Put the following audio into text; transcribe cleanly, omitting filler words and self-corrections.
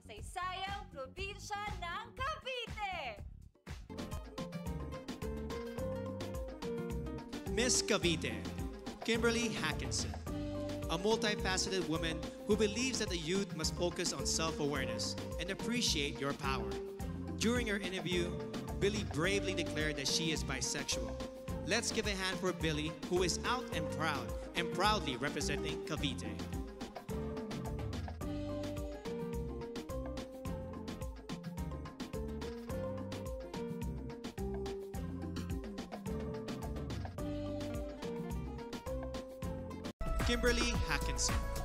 makasaysayang probinsya ng Cavite! Miss Cavite, Kimberly Hakenson, a multifaceted woman who believes that the youth must focus on self-awareness and appreciate your power. During her interview, Billie bravely declared that she is bisexual. Let's give a hand for Billie, who is out and proud and proudly representing Cavite. Kimberly Hakenson.